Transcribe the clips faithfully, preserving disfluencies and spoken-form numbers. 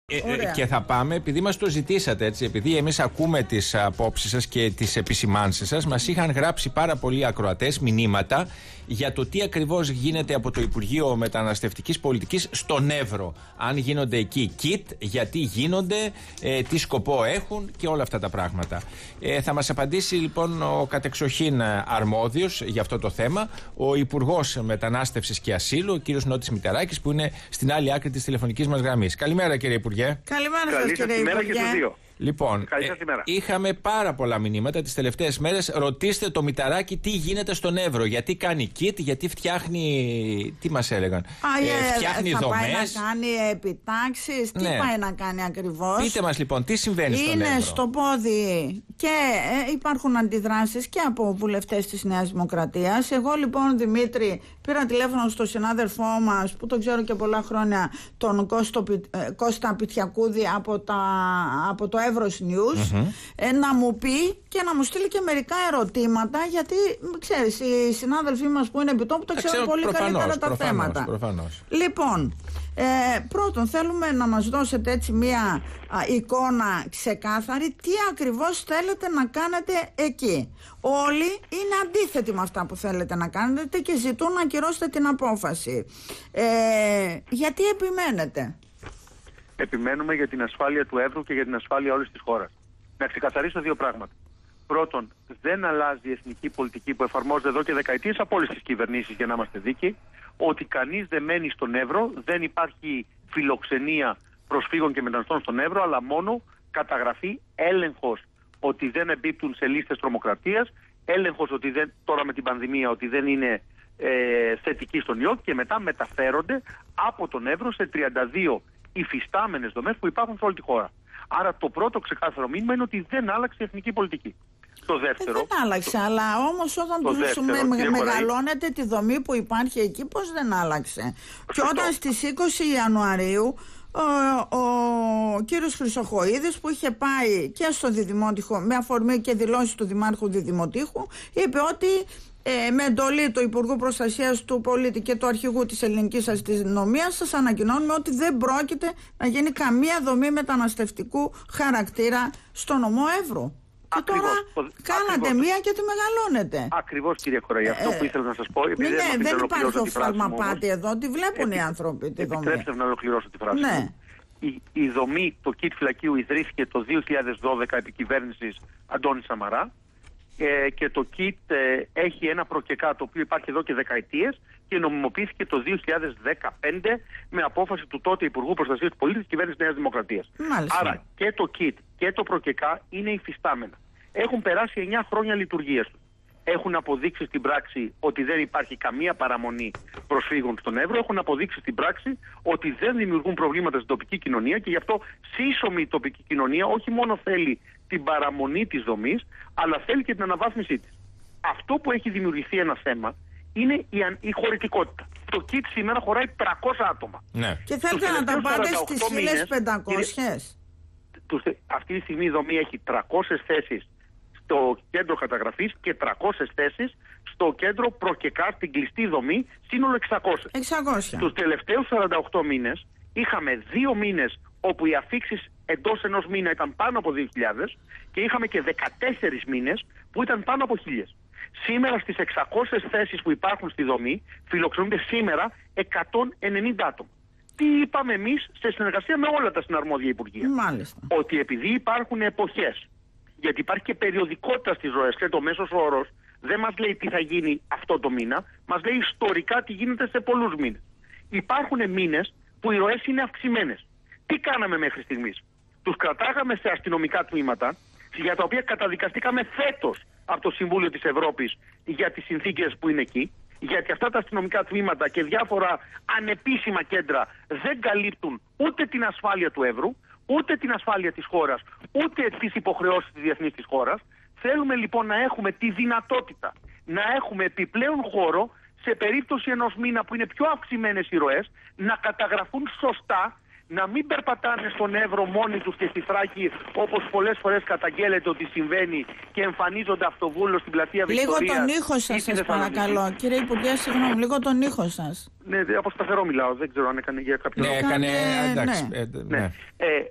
Ε, και θα πάμε, επειδή μας το ζητήσατε, έτσι, επειδή εμείς ακούμε τις απόψεις σας και τις επισημάνσεις σας, μας είχαν γράψει πάρα πολλοί ακροατές μηνύματα για το τι ακριβώς γίνεται από το Υπουργείο Μεταναστευτικής Πολιτικής στον Εύρο. Αν γίνονται εκεί kit, γιατί γίνονται, ε, τι σκοπό έχουν και όλα αυτά τα πράγματα. Ε, θα μας απαντήσει λοιπόν ο κατεξοχήν αρμόδιος για αυτό το θέμα, ο Υπουργός Μετανάστευσης και Ασύλου, ο κύριος Νότης Μητεράκης, που είναι στην άλλη άκρη της τηλεφωνικής μας γραμμής. Καλημέρα, κύριε Υπουργέ. Καλημέρα σας, κύριε Υπουργέ. Λοιπόν, ε, είχαμε πάρα πολλά μηνύματα τις τελευταίες μέρες. Ρωτήστε το Μητεράκη τι γίνεται στον Εύρο. Γιατί κάνει kit, γιατί φτιάχνει. Τι μας έλεγαν. Α, ε, φτιάχνει θα δομές. Πάει να κάνει επιτάξεις. Τι ναι. πάει να κάνει ακριβώς. Πείτε μας λοιπόν, τι συμβαίνει στον Εύρο. Είναι στο πόδι και ε, υπάρχουν αντιδράσεις και από βουλευτές της Νέας Δημοκρατίας. Εγώ λοιπόν, Δημήτρη, πήρα τηλέφωνο στον συνάδελφό μας, που τον ξέρω και πολλά χρόνια, τον Κώστο, ε, Κώστα Πιτιακούδη από, τα, από το Εύρος News, mm-hmm. ε, να μου πει και να μου στείλει και μερικά ερωτήματα, γιατί ξέρεις, οι συνάδελφοί μας που είναι επιτόπου το ξέρουν πολύ προφανώς, καλύτερα τα προφανώς, θέματα. Προφανώς. Λοιπόν, ε, πρώτον θέλουμε να μας δώσετε έτσι μία α, εικόνα ξεκάθαρη τι ακριβώς θέλετε να κάνετε εκεί. Όλοι είναι αντίθετοι με αυτά που θέλετε να κάνετε και ζητούν να ακυρώσετε την απόφαση. Ε, γιατί επιμένετε? Επιμένουμε για την ασφάλεια του Εύρου και για την ασφάλεια όλης της χώρας. Να ξεκαθαρίσω δύο πράγματα. Πρώτον, δεν αλλάζει η εθνική πολιτική που εφαρμόζεται εδώ και δεκαετίες από όλες τις κυβερνήσεις, για να είμαστε δίκαιοι, ότι κανείς δεν μένει στον Εύρο, δεν υπάρχει φιλοξενία προσφύγων και μεταναστών στον Εύρο, αλλά μόνο καταγραφή, έλεγχος ότι δεν εμπίπτουν σε λίστες τρομοκρατίας, έλεγχος ότι δεν, τώρα με την πανδημία ότι δεν είναι ε, θετικοί στον ιό, και μετά μεταφέρονται από τον Εύρο σε τριάντα δύο υφιστάμενες δομές που υπάρχουν σε όλη τη χώρα. Άρα το πρώτο ξεκάθαρο μήνυμα είναι ότι δεν άλλαξε η εθνική πολιτική. Το δεύτερο... Ε, δεν άλλαξε, το... αλλά όμως όταν δεύτερο, με, μεγαλώνετε τη δομή που υπάρχει εκεί, πώς δεν άλλαξε? Σωστό. Και όταν στις είκοσι Ιανουαρίου ο, ο κύριος Χρυσοχοΐδης, που είχε πάει και στο Διδημότυχο με αφορμή και δηλώσεις του Δημάρχου Διδημοτήχου, είπε ότι Ε, με εντολή του Υπουργού Προστασίας του Πολίτη και του Αρχηγού της Ελληνικής Αστυνομίας σας ανακοινώνουμε ότι δεν πρόκειται να γίνει καμία δομή μεταναστευτικού χαρακτήρα στο νομό Εύρου. Και τώρα το, κάνατε ακριβώς. μία και τη μεγαλώνετε. Ακριβώς, κύριε Κοραγιά, αυτό ε, που ήθελα να σας πω. Ναι, δεν, δεν υπάρχει οφθαλμαπάτη εδώ, τη βλέπουν επί, οι άνθρωποι τη δομή. Επιτρέψτε να ολοκληρώσω τη φράση. Ναι. Η, η δομή, το κιτ φυλακίου ιδρύθηκε το δύο χιλιάδες δώδεκα επί κυβέρνησης Αντώνη Σαμαρά. Ε, και το κιτ ε, έχει ένα προκεκά το οποίο υπάρχει εδώ και δεκαετίες και νομιμοποιήθηκε το δύο χιλιάδες δεκαπέντε με απόφαση του τότε Υπουργού Προστασίας του Πολίτη της κυβέρνησης Νέας Δημοκρατίας. Μάλιστα. Άρα και το κιτ και το προκεκά είναι υφιστάμενα. Έχουν περάσει εννιά χρόνια λειτουργίας του. Έχουν αποδείξει στην πράξη ότι δεν υπάρχει καμία παραμονή προσφύγων στον Εύρο. Έχουν αποδείξει στην πράξη ότι δεν δημιουργούν προβλήματα στην τοπική κοινωνία, και γι' αυτό σύσσωμη η τοπική κοινωνία όχι μόνο θέλει την παραμονή της δομής, αλλά θέλει και την αναβάθμισή της. Αυτό που έχει δημιουργηθεί ένα θέμα είναι η, η χωρητικότητα. Το κιτ σήμερα χωράει τριακόσια άτομα. Ναι. Και θέλετε να τα πάτε στις χίλιες πεντακόσιες. Αυτή τη στιγμή η δομή έχει τριακόσιες θέσεις στο κέντρο καταγραφής και τριακόσιες θέσεις στο κέντρο προκεκά, στην κλειστή δομή, σύνολο εξακόσιες. εξακόσια. Τους τελευταίους σαράντα οκτώ μήνες είχαμε δύο μήνες όπου οι αφίξεις εντός ενός μήνα ήταν πάνω από δύο χιλιάδες και είχαμε και δεκατέσσερις μήνες που ήταν πάνω από χίλιες. Σήμερα στις εξακόσιες θέσεις που υπάρχουν στη δομή φιλοξενούνται σήμερα εκατόν ενενήντα άτομα. Τι είπαμε εμείς σε συνεργασία με όλα τα συναρμόδια υπουργεία? Μάλιστα. Ότι επειδή υπάρχουν εποχές, γιατί υπάρχει και περιοδικότητα στις ροές και το μέσος όρος δεν μας λέει τι θα γίνει αυτό το μήνα, μας λέει ιστορικά τι γίνεται σε πολλούς μήνες. Υπάρχουν μήνες που οι ροές είναι αυξημένες. Τι κάναμε μέχρι στιγμής? Τους κρατάγαμε σε αστυνομικά τμήματα, για τα οποία καταδικαστήκαμε φέτος από το Συμβούλιο της Ευρώπης για τις συνθήκες που είναι εκεί, γιατί αυτά τα αστυνομικά τμήματα και διάφορα ανεπίσημα κέντρα δεν καλύπτουν ούτε την ασφάλεια του Εύρου, ούτε την ασφάλεια της χώρας, ούτε τις υποχρεώσεις της διεθνής της χώρας. Θέλουμε λοιπόν να έχουμε τη δυνατότητα να έχουμε επιπλέον χώρο σε περίπτωση ενός μήνα που είναι πιο αυξημένες οι ροές, να καταγραφούν σωστά, να μην περπατάνε στον Εύρο μόνοι τους και στη Θράκη, όπως πολλές φορές καταγγέλλεται ότι συμβαίνει, και εμφανίζονται αυτοβούλος στην πλατεία Βικτωρίας. Λίγο τον ήχο σας, σας παρακαλώ. Κύριε Υπουργέ, συγγνώμη, λίγο τον ήχο σας. Ναι, από σταθερό μιλάω, δεν ξέρω αν έκανε για κάποιο λόγο. Ναι, έκανε, εντάξει. ναι. Ε, ναι. Ε,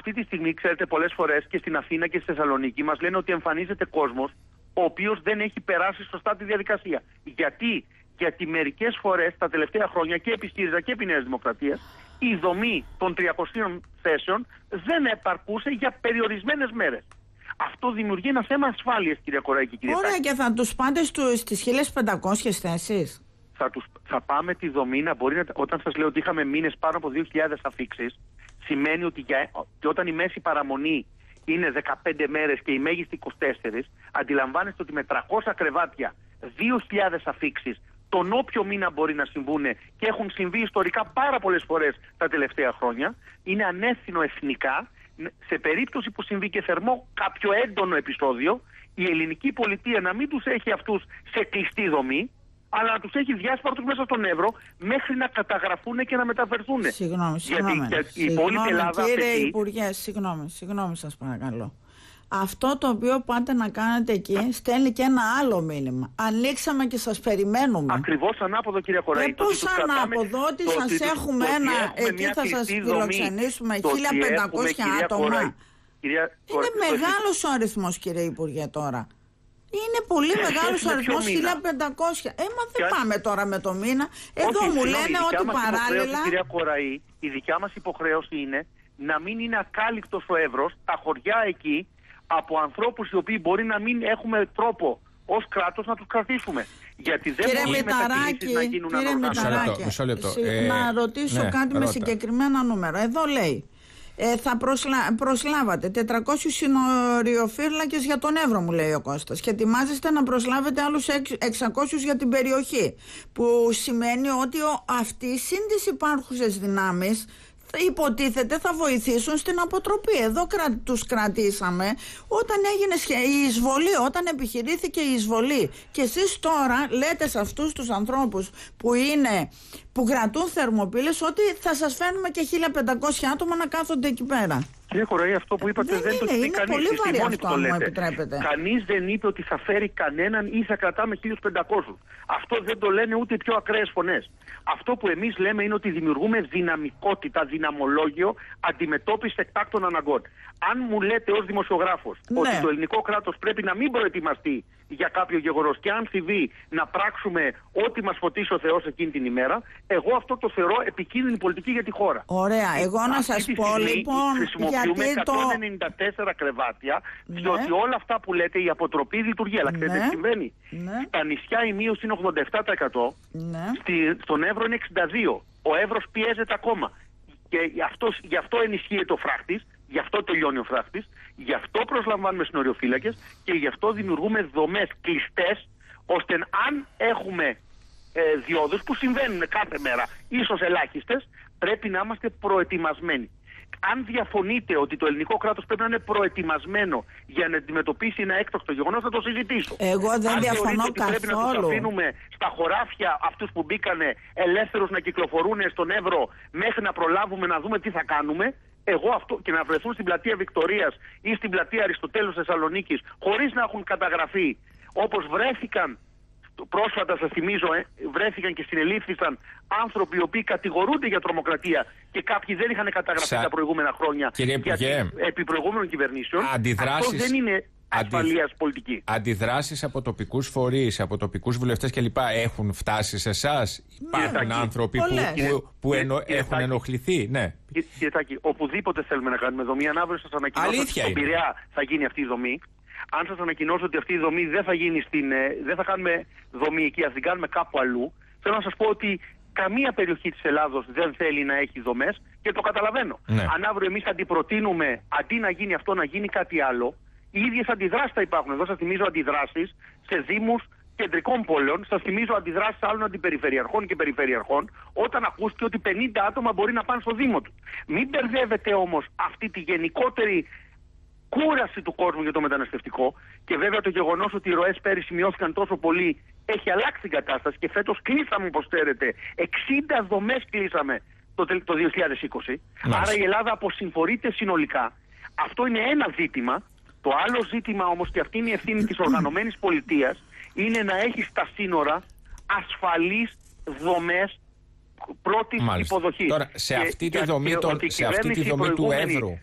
αυτή τη στιγμή, ξέρετε, πολλές φορές και στην Αθήνα και στη Θεσσαλονίκη μας λένε ότι εμφανίζεται κόσμος ο οποίος δεν έχει περάσει σωστά τη διαδικασία. Γιατί? Γιατί μερικές φορές τα τελευταία χρόνια και επί ΣΥΡΙΖΑ και επί Νέας Δημοκρατίας η δομή των τριακοσίων θέσεων δεν επαρκούσε για περιορισμένες μέρες. Αυτό δημιουργεί ένα θέμα ασφάλειας, κυρία Κοράκη και κύριε Ωραία, Τάκη. και θα τους πάτε στις χίλιες πεντακόσιες θέσεις. Θα, τους, θα πάμε τη δομή να μπορεί να... Όταν σας λέω ότι είχαμε μήνες πάνω από δύο χιλιάδες αφίξεις, σημαίνει ότι, για, ότι όταν η μέση παραμονή είναι δεκαπέντε μέρες και η μέγιστη είκοσι τέσσερις, αντιλαμβάνεστε ότι με τριακόσια κρεβάτια, δύο χιλιάδες αφίξεις, τον όποιο μήνα μπορεί να συμβούν και έχουν συμβεί ιστορικά πάρα πολλές φορές τα τελευταία χρόνια, είναι ανεύθυνο εθνικά, σε περίπτωση που συμβεί και θερμό κάποιο έντονο επεισόδιο, η ελληνική πολιτεία να μην τους έχει αυτούς σε κλειστή δομή, αλλά να τους έχει διάσπαρτους μέσα στον Εύρο μέχρι να καταγραφούν και να μεταφερθούν. Συγγνώμη, συγγνώμη. Γιατί η υπόλοιπη Ελλάδα κύριε αυτή... Υπουργέ, συγγνώμη, συγγνώμη σας παρακαλώ. Αυτό το οποίο πάτε να κάνετε εκεί στέλνει και ένα άλλο μήνυμα. Ανοίξαμε και σας περιμένουμε. Ακριβώς ανάποδο, κυρία Κοράκη. Ε, πώς ανάποδο, ότι το σας ότι έχουμε το ένα, έχουμε εκεί θα σας φιλοξενήσουμε χίλια πεντακόσια άτομα. Κοράκη, κυρία, είναι μεγάλος ο αριθμός, κύριε Υπουργέ, τώρα. Είναι πολύ μεγάλος ο αριθμός, χίλια πεντακόσια. Ε, μα δεν πάμε τώρα με το μήνα. Εδώ Όχι, μου συγνώμη, λένε ότι παράλληλα... Κυρία Κοραή, η δικιά μας υποχρέωση είναι να μην είναι ακάλυπτος ο Εύρος, τα χωριά εκεί, από ανθρώπους οι οποίοι μπορεί να μην έχουμε τρόπο ως κράτος να τους κρατήσουμε. Γιατί δεν κύριε μπορεί μετακινήσεις να γίνουν ανώργανα. Μισό λεπτό. Ε, να ρωτήσω ναι, κάτι ρώτα. με συγκεκριμένα νούμερα. Εδώ λέει, ε, θα προσλα... προσλάβατε τετρακόσιους συνοριοφύλακες για τον Εύρο, μου λέει ο Κώστας, και ετοιμάζεστε να προσλάβετε άλλους εξακόσιους για την περιοχή. Που σημαίνει ότι ο... αυτοί συν τις υπάρχουσες δυνάμεις υποτίθεται θα βοηθήσουν στην αποτροπή. Εδώ κρα, τους κρατήσαμε όταν έγινε η εισβολή, όταν επιχειρήθηκε η εισβολή. Και εσείς τώρα λέτε σε αυτούς τους ανθρώπους που είναι, που κρατούν θερμοπύλες, ότι θα σας φέρνουμε και χίλια πεντακόσια άτομα να κάθονται εκεί πέρα. Κύριε Κοραή, αυτό που είπατε δεν, δεν είναι, το είπε κανείς. Είναι πολύ βαρύ αυτό, αν μου επιτρέπετε. Κανείς δεν είπε ότι θα φέρει κανέναν ή θα κρατάμε χίλιους πεντακόσιους. Αυτό δεν το λένε ούτε οι πιο ακραίες φωνές. Αυτό που εμείς λέμε είναι ότι δημιουργούμε δυναμικότητα, δυναμολόγιο αντιμετώπιση εκτάκτων αναγκών. Αν μου λέτε ως δημοσιογράφος, ναι, ότι το ελληνικό κράτος πρέπει να μην προετοιμαστεί για κάποιο γεγονός και αν συμβεί να πράξουμε ό,τι μας φωτίσει ο Θεός εκείνη την ημέρα, εγώ αυτό το θεωρώ επικίνδυνη πολιτική για τη χώρα. Ωραία. Εγώ να σας πω λοιπόν, χρησιμοποιούμε εκατόν ενενήντα τέσσερα το... κρεβάτια, ναι, διότι όλα αυτά που λέτε η αποτροπή λειτουργεί. Αλλά ξέρετε, ναι, τι συμβαίνει. Ναι. Στα νησιά η μείωση είναι ογδόντα επτά τοις εκατό, ναι, στη, στον Εύρο είναι εξήντα δύο τοις εκατό. Ο Εύρος πιέζεται ακόμα. Και αυτό, γι' αυτό ενισχύεται ο φράχτης, γι' αυτό τελειώνει ο φράχτης, γι' αυτό προσλαμβάνουμε συνοριοφύλακες και γι' αυτό δημιουργούμε δομές κλειστές, ώστε αν έχουμε ε, διόδους που συμβαίνουν κάθε μέρα, ίσως ελάχιστες, πρέπει να είμαστε προετοιμασμένοι. Αν διαφωνείτε ότι το ελληνικό κράτος πρέπει να είναι προετοιμασμένο για να αντιμετωπίσει ένα έκτακτο γεγονός, θα το συζητήσω. Εγώ δεν Αν διαφωνώ ότι καθόλου. Πρέπει να τους αφήνουμε στα χωράφια αυτούς που μπήκανε ελεύθερους να κυκλοφορούν στον Εύρο μέχρι να προλάβουμε να δούμε τι θα κάνουμε, εγώ αυτό, και να βρεθούν στην πλατεία Βικτωρίας ή στην πλατεία Αριστοτέλους Θεσσαλονίκης χωρίς να έχουν καταγραφεί, όπως βρέθηκαν πρόσφατα, σας θυμίζω, ε, βρέθηκαν και συνελήφθησαν άνθρωποι οι οποίοι κατηγορούνται για τρομοκρατία και κάποιοι δεν είχαν καταγραφεί Σα... τα προηγούμενα χρόνια. Κύριε Υπουργέ, επί προηγούμενων κυβερνήσεων. Αντιδράσεις... Αυτό δεν είναι ασφαλείας Αντι... πολιτική. Αντιδράσεις από τοπικούς φορείς, από τοπικούς βουλευτές κλπ. Έχουν φτάσει σε εσάς? Υπάρχουν άνθρωποι που, που, που ενο... έχουν ενοχληθεί? Ναι. Κύριε Τάκη, οπουδήποτε θέλουμε να κάνουμε δομή, αν αύριο σας ανακοινώσω ότι στον Πειραιά θα γίνει αυτή η δομή. Αν σας ανακοινώσω ότι αυτή η δομή δεν θα γίνει στην, δεν θα κάνουμε δομή εκεί, ας την κάνουμε κάπου αλλού, θέλω να σας πω ότι καμία περιοχή της Ελλάδος δεν θέλει να έχει δομές και το καταλαβαίνω. Ναι. Αν αύριο εμείς αντιπροτείνουμε, αντί να γίνει αυτό, να γίνει κάτι άλλο, οι ίδιες αντιδράσεις θα υπάρχουν. Εδώ σας θυμίζω αντιδράσεις σε δήμους κεντρικών πόλεων, σας θυμίζω αντιδράσεις άλλων αντιπεριφερειαρχών και περιφερειαρχών, όταν ακούστηκε ότι πενήντα άτομα μπορεί να πάνε στο Δήμο του. Μην μπερδεύετε όμως αυτή τη γενικότερη κούραση του κόσμου για το μεταναστευτικό, και βέβαια το γεγονός ότι οι ροές πέρυσι μειώθηκαν τόσο πολύ έχει αλλάξει την κατάσταση και φέτος κλείσαμε, όπως ξέρετε, εξήντα δομές κλείσαμε το, το δύο χιλιάδες είκοσι. Μάλιστα. Άρα η Ελλάδα αποσυμφορείται συνολικά. Αυτό είναι ένα ζήτημα. Το άλλο ζήτημα όμως, και αυτή είναι η ευθύνη της οργανωμένης πολιτείας, είναι να έχει στα σύνορα ασφαλείς δομές πρώτης υποδοχής. Τώρα, σε αυτή τη δομή, το, σε αυτή τη δομή του Εύρου,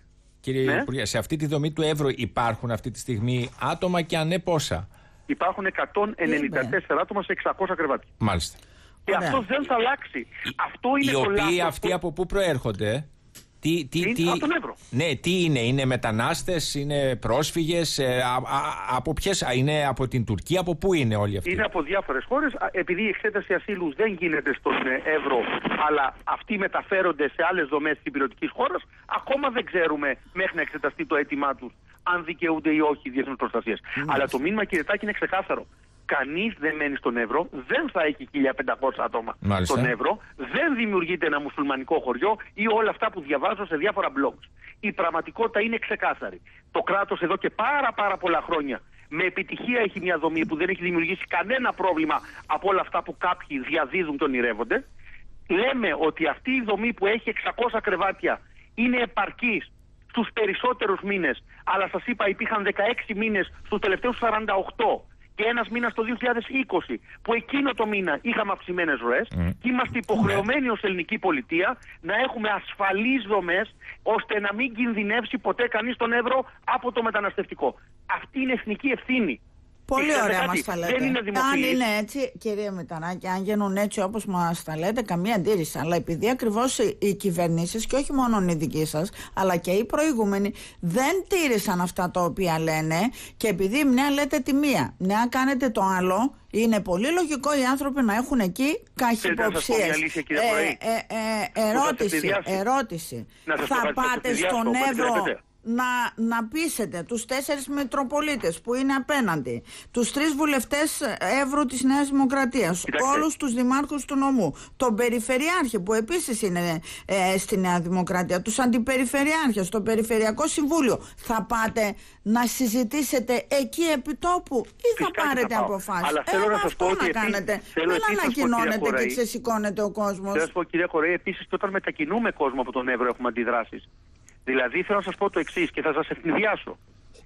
κύριε Ναι. Υπουργέ, σε αυτή τη δομή του εύρω υπάρχουν αυτή τη στιγμή άτομα και αν ναι πόσα? Υπάρχουν εκατόν ενενήντα τέσσερα άτομα σε εξακόσια κρεβάτια. Μάλιστα. Και Ωραία. αυτό δεν θα αλλάξει. Αυτό είναι Οι το οποίοι λάθος αυτοί που- από πού προέρχονται? Τι, τι, Είναι τι, από τον Εύρο. Ναι, τι είναι, είναι μετανάστες, είναι πρόσφυγες, ε, α, α, από ποιες, α, είναι από την Τουρκία, από πού είναι όλοι αυτοί? Είναι από διάφορες χώρες. Α, Επειδή η εξέταση ασύλου δεν γίνεται στον ε, Εύρο, αλλά αυτοί μεταφέρονται σε άλλες δομές της υπηρετικής χώρας, ακόμα δεν ξέρουμε μέχρι να εξεταστεί το αίτημά τους αν δικαιούνται ή όχι διεθνούς προστασίας. Αλλά το μήνυμα, κύριε Τάκη, είναι ξεκάθαρο. Κανείς δεν μένει στον Εύρο, δεν θα έχει χίλια πεντακόσια άτομα Μάλιστα. στον Εύρο, δεν δημιουργείται ένα μουσουλμανικό χωριό ή όλα αυτά που διαβάζω σε διάφορα blogs. Η πραγματικότητα είναι ξεκάθαρη. Το κράτος εδώ και πάρα πάρα πολλά χρόνια με επιτυχία έχει μια δομή που δεν έχει δημιουργήσει κανένα πρόβλημα από όλα αυτά που κάποιοι διαδίδουν και ονειρεύονται. Λέμε ότι αυτή η δομή που έχει εξακόσια κρεβάτια είναι επαρκής στους περισσότερους μήνες, αλλά σας είπα υπήρχαν δεκαέξι μήνες στους τελευταίους σαράντα οκτώ και ένας μήνας το δύο χιλιάδες είκοσι που εκείνο το μήνα είχαμε αυξημένες ροές Mm. και είμαστε υποχρεωμένοι ως ελληνική πολιτεία να έχουμε ασφαλείς δομές ώστε να μην κινδυνεύσει ποτέ κανείς τον Εύρο από το μεταναστευτικό. Αυτή είναι εθνική ευθύνη. Πολύ Και ωραία κάτι, μας τα λέτε. δεν είναι Αν δημοφιλής. είναι έτσι, κυρία Μηταράκη, αν γίνουν έτσι όπως μας τα λέτε, καμία αντίρρηση. Αλλά επειδή ακριβώς οι, οι κυβερνήσεις, και όχι μόνο οι δικοί σας, αλλά και οι προηγούμενοι, δεν τήρησαν αυτά τα οποία λένε, και επειδή μια λέτε τη μία, μια κάνετε το άλλο, είναι πολύ λογικό οι άνθρωποι να έχουν εκεί καχυποψίες. Ε, ε, ε, ε, ερώτηση, ερώτηση. Θα πάτε στον Εύρο να, να πείσετε τους τέσσερις Μητροπολίτες που είναι απέναντι, τους τρεις βουλευτές Εύρου της Νέας Δημοκρατίας, Κοιτάξτε. όλους τους δημάρχους του νομού, τον Περιφερειάρχη που επίσης είναι ε, στη Νέα Δημοκρατία, τους αντιπεριφερειάρχες, το Περιφερειακό Συμβούλιο. Θα πάτε να συζητήσετε εκεί επί τόπου ή Φυσικά θα πάρετε θα πάω. αποφάσεις? Αλλά θέλω ε, να σας αυτό πω ότι να επίσης- κάνετε. θέλω Δεν επίσης να σας πω, ανακοινώνετε κυρία και Κοραή, ξεσηκώνεται ο κόσμος. Θέλω να σας πω, κυρία Κορέα, επίσης και όταν μετακινούμε κόσμο από τον Εύρο έχουμε αντιδράσεις. Δηλαδή θέλω να σας πω το εξής και θα σας ευνηδιάσω.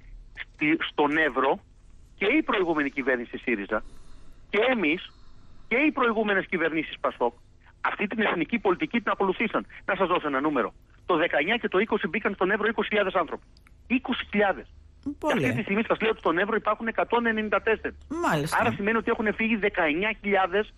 Στη, στον Εύρο και η προηγούμενη κυβέρνηση ΣΥΡΙΖΑ και εμείς και οι προηγούμενες κυβερνήσεις ΠΑΣΟΚ αυτή την εθνική πολιτική την ακολουθήσαν. Να σας δώσω ένα νούμερο. Το δεκαεννιά και το είκοσι μπήκαν στον Εύρο είκοσι χιλιάδες άνθρωποι. είκοσι χιλιάδες. Και Πολύ. αυτή τη στιγμή σας λέω ότι στον Εύρο υπάρχουν εκατόν ενενήντα τέσσερα. Μάλιστα. Άρα σημαίνει ότι έχουν φύγει δεκαεννιά χιλιάδες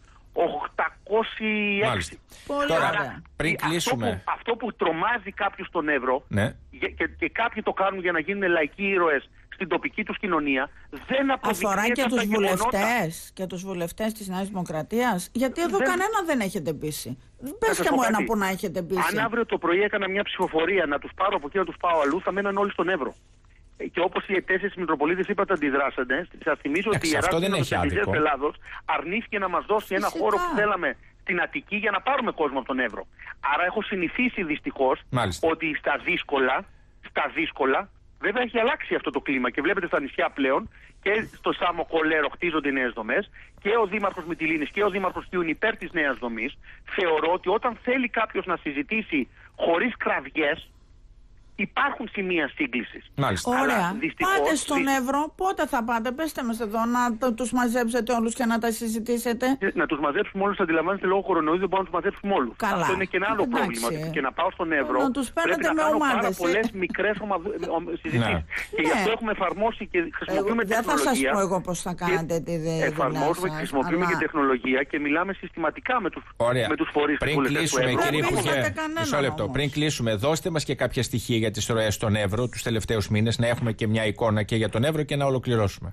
οκτακόσια έξι. Μάλιστα. Πολύ Τώρα, ωραία. πριν Αυτό κλείσουμε. που, αυτό που τρομάζει κάποιους στον Εύρο, Ναι. και, και, και κάποιοι το κάνουν για να γίνουν λαϊκοί ήρωες στην τοπική τους κοινωνία, δεν αποδεικνύεται Αφορά και από τα τους γεγονότα. βουλευτές και τους βουλευτές της Νέας Δημοκρατίας, γιατί εδώ Δεν- κανένα δεν έχετε πείσει. Να Πες σας και πω μου ένα κάτι. που να έχετε πείσει. Αν αύριο το πρωί έκανα μια ψηφοφορία να τους πάρω από εκεί να τους πάω αλλού, θα μέναν όλοι στον Εύρο. Ε, Και όπως οι τέσσερις Μητροπολίτες είπατε αντιδράσατε, σας θυμίζω ότι Εντάξει, η αυτό δεν Ιεράρχη έχει της άδικο. Ελλάδος αρνήθηκε να μας δώσει ένα Φυσικά. χώρο που θέλαμε στην Αττική για να πάρουμε κόσμο από τον Εύρο. Άρα έχω συνηθίσει δυστυχώς Μάλιστα. ότι στα δύσκολα, στα δύσκολα, βέβαια έχει αλλάξει αυτό το κλίμα και βλέπετε στα νησιά πλέον και στο Σάμο Κολέρο χτίζονται νέες δομές και ο Δήμαρχος Μυτιλήνης και ο Δήμαρχος Κιού είναι υπέρ της νέας δομής. Θεωρώ ότι όταν θέλει κάποιος να συζητήσει χωρίς κραυγές, υπάρχουν σημεία σύγκλησης. Μάλιστα. Αλλά Ωραία. δυστυχώς, Πάτε στον δυ- Εύρο, πότε θα πάτε? Πέστε μας εδώ να το- τους μαζέψετε όλους και να τα συζητήσετε. Να τους μαζέψουμε όλους, αντιλαμβάνεστε, λόγω κορονοϊού δεν μπορούμε να τους μαζέψουμε όλους. Καλά. Αυτό είναι και ένα άλλο Εντάξει. πρόβλημα. Και να πάω στον Εύρο Να τους πρέπει παίρνετε να με κάνω πάρα ομάδες, ε. πολλές μικρές ομαδο- ομ- συζητήσεις. Ναι. Και γι' αυτό Ναι. έχουμε εφαρμόσει και χρησιμοποιούμε Εγώ- δεν θα σας τεχνολογία. πω εγώ πώς θα κάνετε και τη δε- δουλειά Εφαρμόζουμε και σας, χρησιμοποιούμε αλλά- και τεχνολογία και μιλάμε συστηματικά με τους, Ωραία. με τους φορείς Πριν του βουλευτές του κλείσουμε, Εύρου. κύριε Δεν Υπουργέ, πείσατε κανέναν μισό λεπτό. όμως. Πριν κλείσουμε, δώστε μας και κάποια στοιχεία για τις ροές στον Εύρο τους τελευταίους μήνες, να έχουμε και μια εικόνα και για τον Εύρο και να ολοκληρώσουμε.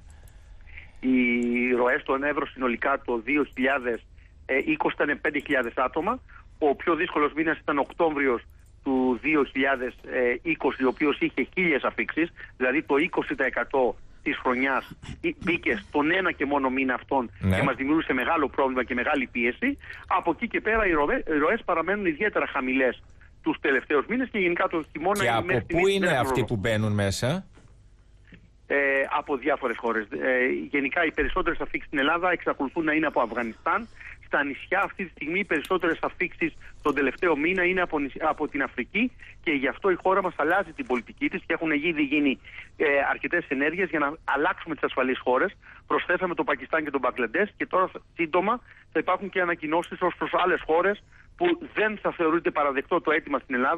Οι ροές στον Εύρο συνολικά το δύο χιλιάδες είκοσι ήταν πέντε χιλιάδες άτομα. Ο πιο δύσκολος μήνας ήταν Οκτώβριος του δύο χιλιάδες είκοσι, ο οποίος είχε χίλιες αφήξεις, δηλαδή το είκοσι τοις εκατό της χρονιάς μπήκε στον ένα και μόνο μήνα αυτόν, Ναι. και μας δημιούργησε μεγάλο πρόβλημα και μεγάλη πίεση. Από εκεί και πέρα οι ροές, οι ροές παραμένουν ιδιαίτερα χαμηλές τους τελευταίους μήνες και γενικά το χειμώνα. Και είναι από μέχρι πού στιγμής είναι δεν αυτοί γνωρίζω. που μπαίνουν μέσα? Ε, από διάφορες χώρες. Ε, γενικά οι περισσότερες αφήξεις στην Ελλάδα εξακολουθούν να είναι από Αφγανιστάν. Στα νησιά αυτή τη στιγμή οι περισσότερες αφήξεις τον τελευταίο μήνα είναι από, νησι- από την Αφρική και γι' αυτό η χώρα μας αλλάζει την πολιτική της και έχουν ήδη γίνει ε, αρκετές ενέργειες για να αλλάξουμε τις ασφαλείς χώρες. Προσθέσαμε το Πακιστάν και τον Μπαγκλαντές και τώρα σύντομα θα υπάρχουν και ανακοινώσεις ως προς άλλες χώρες που δεν θα θεωρείται παραδεκτό το αίτημα στην Ελλάδα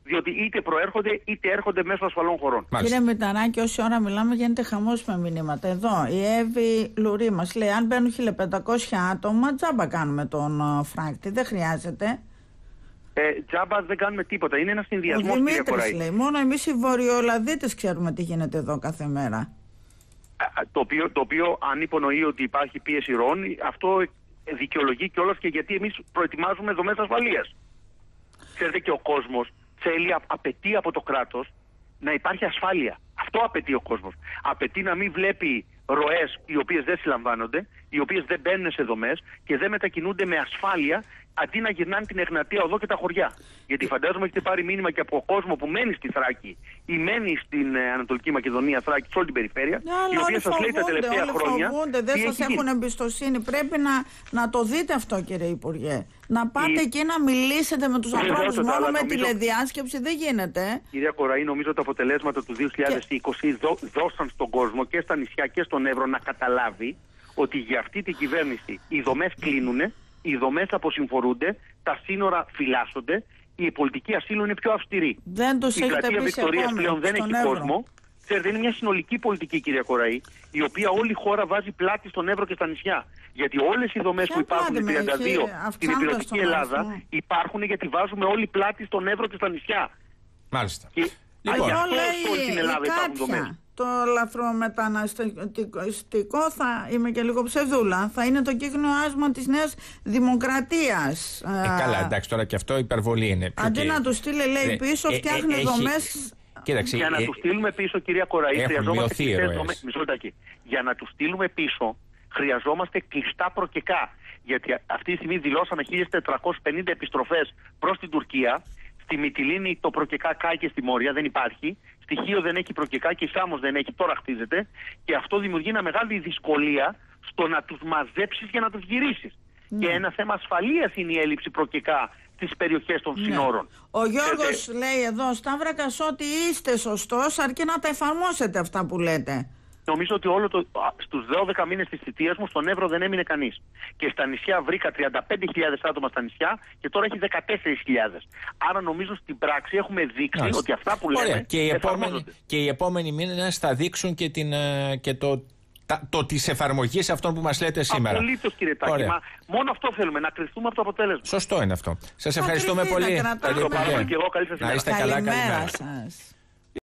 διότι είτε προέρχονται είτε έρχονται μέσω ασφαλών χωρών. Κύριε Μηταράκη, όση ώρα μιλάμε γίνεται χαμός με μηνύματα. Εδώ η Εύη Λουρί μας λέει: αν μπαίνουν χίλια πεντακόσια άτομα, τζάμπα κάνουμε τον uh, φράκτη. Δεν χρειάζεται. Ε, τζάμπα δεν κάνουμε τίποτα. Είναι ένα συνδυασμό. Ο Δημήτρης λέει: μόνο εμείς οι Βορειοελλαδίτες ξέρουμε τι γίνεται εδώ κάθε μέρα. Το οποίο, το οποίο αν υπονοεί ότι υπάρχει πίεση ροών, αυτό δικαιολογεί κιόλας και γιατί εμείς προετοιμάζουμε δομές ασφαλείας. Ξέρετε, και ο κόσμος θέλει, απαιτεί από το κράτος να υπάρχει ασφάλεια. Αυτό απαιτεί ο κόσμος. Απαιτεί να μην βλέπει ροές οι οποίες δεν συλλαμβάνονται, οι οποίες δεν μπαίνουν σε δομές και δεν μετακινούνται με ασφάλεια, αντί να γυρνάνε την Εγνατία Οδό και τα χωριά. Γιατί φαντάζομαι έχετε πάρει μήνυμα και από κόσμο που μένει στη Θράκη ή μένει στην ε, Ανατολική Μακεδονία, Θράκη, σε όλη την περιφέρεια, ναι, η οποία σας λέει τα τελευταία όλοι χρόνια. Φοβούνται, δεν σας έχουν γίνει. εμπιστοσύνη. Πρέπει να, να το δείτε αυτό, κύριε Υπουργέ. Να πάτε η... εκεί να μιλήσετε με τους ανθρώπους. Μόνο με νομίζω... τηλεδιάσκεψη δεν γίνεται. Κυρία Κοραή, νομίζω τα αποτελέσματα του δύο χιλιάδες είκοσι και... δώ, δώσαν στον κόσμο και στα νησιά και στον Εύρο να καταλάβει ότι για αυτή την κυβέρνηση οι δομές κλείνουν, οι δομές αποσυμφορούνται, τα σύνορα φυλάσσονται, η πολιτική ασύλου είναι πιο αυστηρή. Δεν τους η πλατεία Βικτωρίας πλέον δεν έχει Εύρο. κόσμο. Ξέρετε, είναι μια συνολική πολιτική, κυρία Κοραή, η οποία όλη η χώρα βάζει πλάτη στον Εύρο και στα νησιά. Γιατί όλες οι δομές που υπάρχουν στην τριάντα δύο στην υπηρετική Ελλάδα αριθμό. υπάρχουν γιατί βάζουμε όλη πλάτη στον Εύρο και στα νησιά. Μάλιστα. Και λοιπόν, αυτό λέει στην Ελλάδα υπάρχουν δομές. Το λαθρομεταναστευτικό, θα είμαι και λίγο ψευδούλα, θα είναι το κύκνο άσμα της Νέας Δημοκρατίας. Ε, καλά, εντάξει, τώρα και αυτό υπερβολή είναι. Αντί και... να του στείλει, λέει, πίσω, ε, φτιάχνει ε, ε, δομές. Κοίταξε, για να ε, του στείλουμε πίσω, κυρία Κοραή, χρειαζόμαστε κλειστές δομές. Μισό λεπτάκι. Για να του στείλουμε πίσω, χρειαζόμαστε κλειστά προκεκά. Γιατί αυτή τη στιγμή δηλώσαμε χίλιες τετρακόσιες πενήντα επιστροφές προς την Τουρκία. Στη Μυτιλήνη το προκεκά κάει και στη Μόρια, δεν υπάρχει. Στη Χίο δεν έχει προκεκά και η Σάμος δεν έχει, τώρα χτίζεται. Και αυτό δημιουργεί μια μεγάλη δυσκολία στο να τους μαζέψεις για να τους γυρίσεις. Ναι. Και ένα θέμα ασφαλείας είναι η έλλειψη προκεκά στις περιοχές των ναι. συνόρων. Ο Γιώργος ε, λέει εδώ, Σταύρακας, ότι είστε σωστός, αρκεί να τα εφαρμόσετε αυτά που λέτε. Νομίζω ότι όλο το, στους δώδεκα μήνες της θητείας μου στον Εύρο δεν έμεινε κανείς. Και στα νησιά βρήκα τριάντα πέντε χιλιάδες άτομα στα νησιά και τώρα έχει δεκατέσσερις χιλιάδες. Άρα νομίζω στην πράξη έχουμε δείξει Άς. ότι αυτά που λέμε και οι επόμενοι, και οι επόμενοι μήνες θα δείξουν και, την, και το, τα, το της εφαρμογής αυτών που μας λέτε σήμερα. Απολύτως, κύριε Τάκη. Μα μόνο αυτό θέλουμε, να κρυφθούμε από το αποτέλεσμα. Σωστό είναι αυτό. Σας ευχαριστούμε πολύ. Ευχαριστώ πάρα πολύ και εγώ. Καλή σας ημέρα. Να είστε καλά, καλημέρα σας.